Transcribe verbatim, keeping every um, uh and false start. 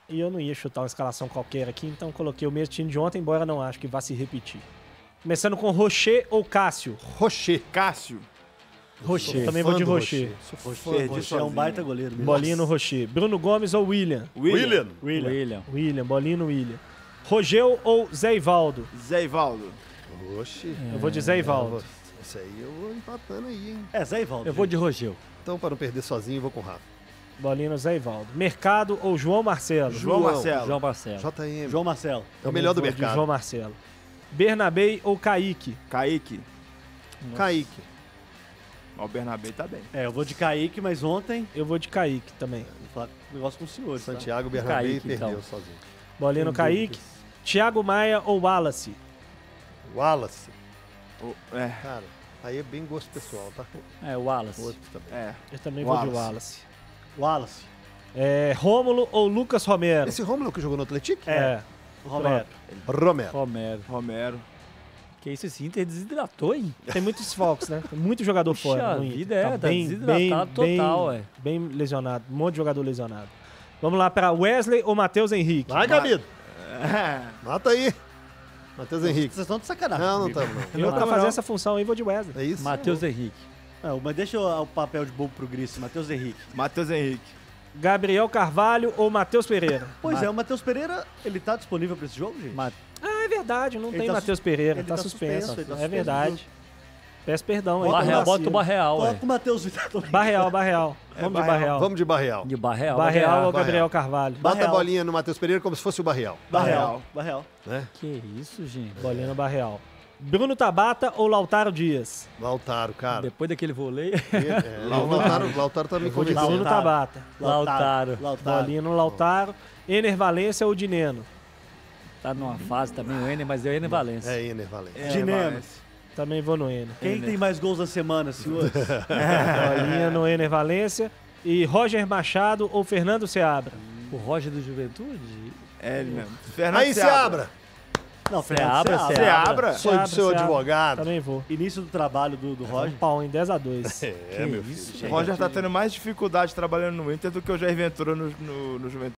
E eu não ia chutar uma escalação qualquer aqui, então coloquei o mesmo time de ontem, embora não acho que vá se repetir. Começando com Rocher ou Cássio? Rocher. Cássio. Rocher. Também vou de Rocher. Sou fã Perdi do Rocher. É um sozinho. baita goleiro mesmo. Bolinha no Rocher. Bruno Gomes ou William? William. William. William. William, bolinha no William. Rogel ou Zé Ivaldo? Zé Ivaldo. Oxi. Eu vou de Zé Ivaldo. Isso aí eu vou empatando aí, hein? É, Zé Ivaldo. Eu vou de Rogel. Então, para não perder sozinho, eu vou com o Rafa. Bolinha no Zé Ivaldo. Mercado ou João Marcelo? João Marcelo. João Marcelo. J M. João Marcelo. É o melhor do Vou de mercado. João Marcelo. Bernabei ou Kaique? Kaique. Kaique. Ó, o Bernabé tá bem. É, eu vou de Kaique, mas ontem... Eu vou de Kaique também. Vou falar um negócio com o senhor. tá? Santiago Bernabé Kaique, perdeu então. sozinho. Bolinha no Sem Kaique. dúvidas. Thiago Maia ou Wallace? Wallace. O- é, Cara, aí é bem gosto pessoal, tá? É, o Wallace. Outro também. é. Eu também vou de Wallace. Wallace. Wallace. É, Rômulo ou Lucas Romero? Esse Romulo que jogou no Atlético? É. Romero. Romero. Romero. Romero. Que isso, esse Inter desidratou, hein? Tem muitos fox, né? Tem muito jogador Puxa fora. no Inter. vida, é, tá desidratado bem, total, ué. Bem lesionado. Um monte de jogador lesionado. Vamos lá para Wesley ou Matheus Henrique? Vai, Gabido. É. Mata aí. Matheus Henrique. Vocês estão de sacanagem. Não, não comigo. estamos, não. Eu Não, pra não, fazer não. essa função aí vou de Wesley. É isso? Matheus Henrique. Não, mas deixa o, o papel de bobo pro Gris. Matheus Henrique. Matheus Henrique. Gabriel Carvalho ou Matheus Pereira? Pois Ma- é, o Matheus Pereira, ele tá disponível pra esse jogo, gente? Ma- Ah, é verdade, não Ele tem tá Matheus sus- Pereira, ele tá, tá suspenso. suspenso, ele tá é suspenso verdade. Peço perdão. aí, Barreal, pelo bota o vacilo. Barreal, ué. Coloca o Matheus Vitor. Barreal, Barreal. É, Vamos de Barreal. Barreal. Vamos de Barreal. De Barreal. Barreal ou Barreal. Gabriel Carvalho? Bota Barreal. a bolinha no Matheus Pereira como se fosse o Barreal. Barreal. Barreal. Né? Que isso, gente. Bolinha no Barreal. Bruno Tabata ou Lautaro Dias? Lautaro, cara. Depois daquele voleio. É, o Lautaro, Lautaro tá me Vou de convencendo. Bruno Tabata. Lautaro. Lautaro. Bolinha no Lautaro. Ener Valência ou Dineno? Tá numa fase também o Ener, mas é o Ener Valência. É, Ener Valente. É, Dineno. Valência. Também vou no Ener. Quem tem mais gols na semana, senhores? Bolinha no Ener Valência. E Roger Machado ou Fernando Seabra? O Roger do Juventude? É ele mesmo. Fernando Aí, Seabra. Não, Seabra, Seabra. Seabra. Sonho do seu Seabra. advogado. Também vou. Início do trabalho do, do Um Roger. pau em dez a dois. É, meu filho. O Roger tá tendo mais dificuldade trabalhando no Inter do que o Jair Ventura no, no, no Juventude.